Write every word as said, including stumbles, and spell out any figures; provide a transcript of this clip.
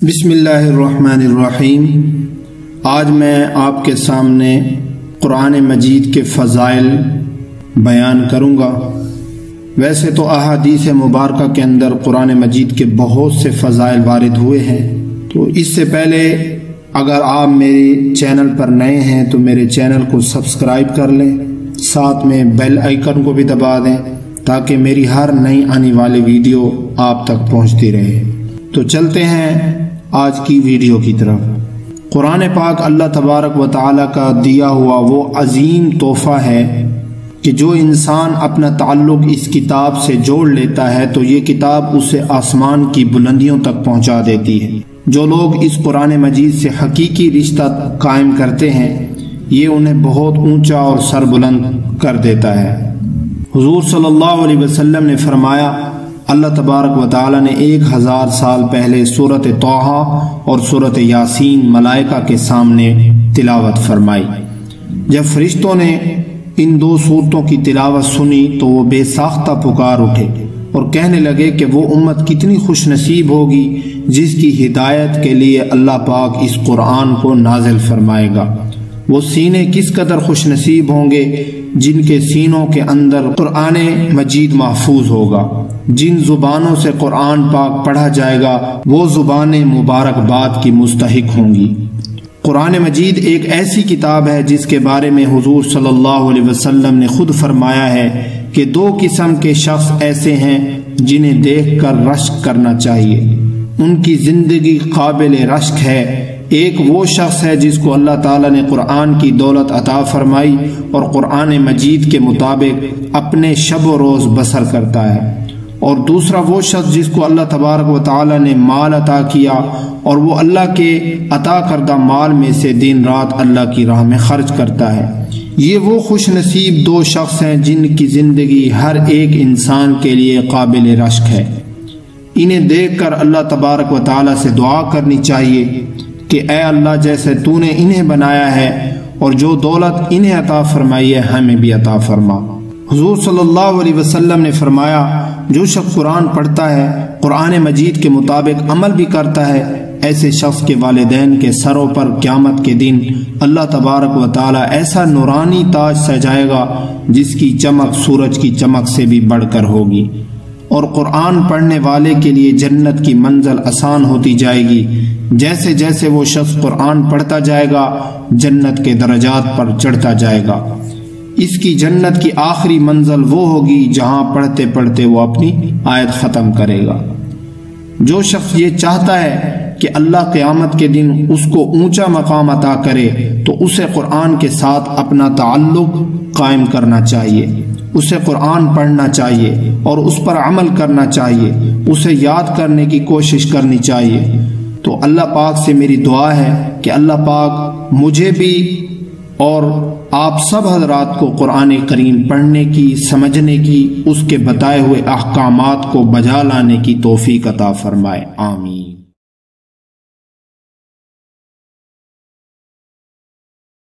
بسم اللہ الرحمن الرحیم۔ آج میں آپ کے سامنے قرآن مجید کے فضائل بیان کروں گا۔ ویسے تو احادیث مبارکہ کے اندر قرآن مجید کے بہت سے فضائل وارد ہوئے ہیں، تو اس سے پہلے اگر آپ میرے چینل پر نئے ہیں تو میرے چینل کو سبسکرائب کر لیں، ساتھ میں بیل آئیکن کو بھی دبا دیں تاکہ میری ہر نئی آنے والی ویڈیو آپ تک پہنچتی رہے۔ تو چلتے ہیں آج کی ویڈیو کی طرف۔ قرآن پاک اللہ تبارک و تعالیٰ کا دیا ہوا وہ عظیم تحفہ ہے کہ جو انسان اپنا تعلق اس کتاب سے جوڑ لیتا ہے تو یہ کتاب اسے آسمان کی بلندیوں تک پہنچا دیتی ہے۔ جو لوگ اس قرآن مجید سے حقیقی رشتہ قائم کرتے ہیں یہ انہیں بہت اونچا اور سر بلند کر دیتا ہے۔ حضور صلی اللہ علیہ وسلم نے فرمایا، اللہ تبارک و تعالی نے ایک ہزار سال پہلے سورۃ طٰہٰ اور سورۃ یاسین ملائکہ کے سامنے تلاوت فرمائی۔ جب فرشتوں نے ان دو سورتوں کی تلاوت سنی تو وہ بے ساختہ پکار اٹھے اور کہنے لگے کہ وہ امت کتنی خوش نصیب ہوگی جس کی ہدایت کے لیے اللہ پاک اس قرآن کو نازل فرمائے گا۔ وہ سینے کس قدر خوش نصیب ہوں گے جن کے سینوں کے اندر قرآن مجید محفوظ ہوگا۔ جن زبانوں سے قرآن پاک پڑھا جائے گا وہ زبانیں مبارکباد کی مستحق ہوں گی۔ قرآن مجید ایک ایسی کتاب ہے جس کے بارے میں حضور صلی اللہ علیہ وسلم نے خود فرمایا ہے کہ دو قسم کے شخص ایسے ہیں جنہیں دیکھ کر رشک کرنا چاہیے، ان کی زندگی قابل رشک ہے۔ ایک وہ شخص ہے جس کو اللہ تعالیٰ نے قرآن کی دولت عطا فرمائی اور قرآن مجید کے مطابق اپنے شب و روز بسر کرتا ہے، اور دوسرا وہ شخص جس کو اللہ تبارک و تعالیٰ نے مال عطا کیا اور وہ اللہ کے عطا کردہ مال میں سے دن رات اللہ کی راہ میں خرچ کرتا ہے۔ یہ وہ خوش نصیب دو شخص ہیں جن کی زندگی ہر ایک انسان کے لیے قابل رشک ہے۔ انہیں دیکھ کر اللہ تبارک و تعالیٰ سے دعا کرنی چاہیے کہ اے اللہ جیسے تو نے انہیں بنایا ہے اور جو دولت انہیں عطا فرمائی ہے ہمیں بھی عطا فرما۔ حضور صلی اللہ علیہ وسلم نے فرمایا، جو شخص قرآن پڑھتا ہے، قرآن مجید کے مطابق عمل بھی کرتا ہے، ایسے شخص کے والدین کے سروں پر قیامت کے دن اللہ تبارک و تعالی ایسا نورانی تاج سجائے گا جس کی چمک سورج کی چمک سے بھی بڑھ کر ہوگی، اور قرآن پڑھنے والے کے لیے جنت کی منزل آسان ہوتی جائے گی۔ جیسے جیسے وہ شخص قرآن پڑھتا جائے گا جنت کے درجات پر چڑھتا جائے گا۔ اس کی جنت کی آخری منزل وہ ہوگی جہاں پڑھتے پڑھتے وہ اپنی آیت ختم کرے گا۔ جو شخص یہ چاہتا ہے کہ اللہ قیامت کے دن اس کو اونچا مقام عطا کرے تو اسے قرآن کے ساتھ اپنا تعلق قائم کرنا چاہیے، اسے قرآن پڑھنا چاہیے اور اس پر عمل کرنا چاہیے، اسے یاد کرنے کی کوشش کرنی چاہیے۔ تو اللہ پاک سے میری دعا ہے کہ اللہ پاک مجھے بھی اور آپ سب حضرات کو قرآن کریم پڑھنے کی، سمجھنے کی، اس کے بتائے ہوئے احکامات کو بجا لانے کی توفیق عطا فرمائے۔ آمین۔